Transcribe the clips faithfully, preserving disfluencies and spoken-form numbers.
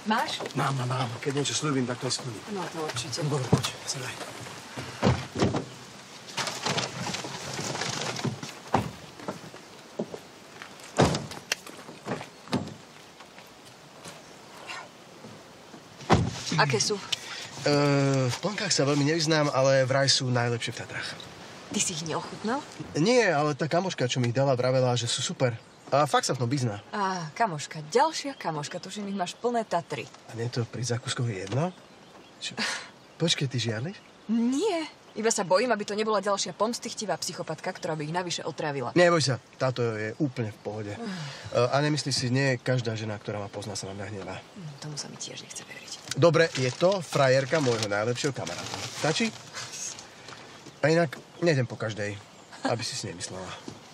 Máš? Mám, mám, mám. Keď niečo slúbim, tak to aj splním. No to určite. No dobre, poď, sedaj. Aké sú? Uh, v plnkách sa veľmi nevyznám, ale vraj sú najlepšie v Tatrách. Ty si ich neochutnal? Nie, ale tá kamoška, čo mi ich dala, vravela, že sú super. A fakt sa v tom vyzná. Á, kamoška, ďalšia kamoška, tuším, ich máš plné Tatry. A nie je to pri zákuskovi jedno? Čo? Počkej, ty žiarliš? Nie, iba sa bojím, aby to nebola ďalšia pomstychtivá psychopatka, ktorá by ich navyše otrávila. Neboj sa, táto je úplne v pohode. Uh, a nemyslíš si, nie každá žena, ktorá ma pozná, sa na mňa hnevá. Hm, tomu sa mi tiež nechce veriť. Dobre, je to frajerka môjho najlepšieho kamaráta. Stačí? A inak nejdem po každej, aby si si nemyslela.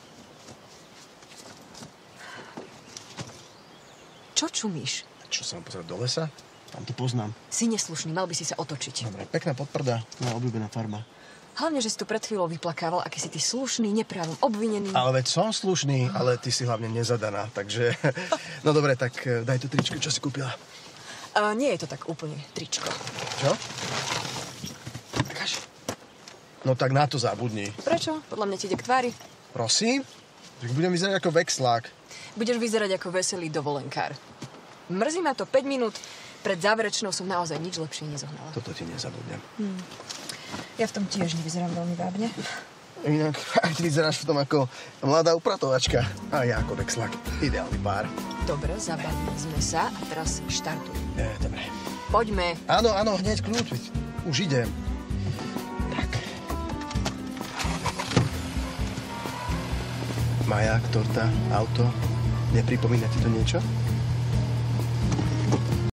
Čo čumíš? Čo sa mám pozerať do lesa? Tam to poznám. Si neslušný, mal by si sa otočiť. Dobre, pekná podprda, moja obľúbená farba. Hlavne, že si tu pred chvíľou vyplakával, aký si ty slušný, neprávom obvinený. Ale veď som slušný, ale ty si hlavne nezadaná, takže... No dobre, tak daj to tričko, čo si kúpila. Uh, nie je to tak úplne tričko. Čo? Ukáž. No tak na to zabudni. Prečo? Podľa mňa ti ide k tvári. Prosím? Tak budem vyzerať ako vexlák. Budeš vyzerať ako veselý dovolenkár. Mrzí ma to päť minút. Pred záverečnou som naozaj nič lepšie nezohnala. Toto ti nezabudnem. Hmm. Ja v tom tiež nevyzerám veľmi vábne. Inak, ty vyzeráš v tom ako mladá upratovačka. A ja ako vexlák. Ideálny pár. Dobre, zabavili sme sa a teraz štartuj. E, dobre. Poďme. Áno, áno, hneď kľúč. Už idem. Tak. Maják, torta, auto. Nepripomína ti to niečo?